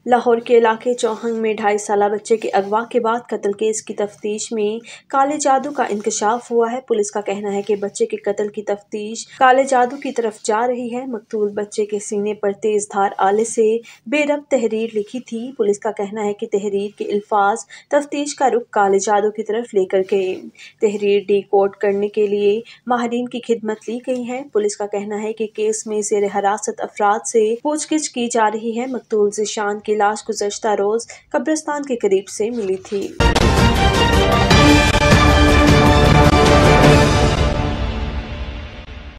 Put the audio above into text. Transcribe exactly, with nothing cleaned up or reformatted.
लाहौर के इलाके चौहंग में ढाई साल बच्चे के अगवा के बाद कत्ल केस की तफ्तीश में काले जादू का इंकशाफ हुआ है। पुलिस का कहना है कि बच्चे के कत्ल की तफ्तीश काले जादू की तरफ जा रही है। मकतूल बच्चे के सीने पर तेज धार आले से बेरब तहरीर लिखी थी। पुलिस का कहना है कि तहरीर के अल्फाज तफ्तीश का रुख काले जादू की तरफ लेकर गए। तहरीर डी कोड करने के लिए माहिरीन की खिदमत ली गई है। पुलिस का कहना है कि केस में ज़ेर हिरासत अफराद से पूछगिछ की जा रही है। मकतूल ज़ीशान की लाश गुज़श्ता रोज कब्रिस्तान के करीब से मिली थी।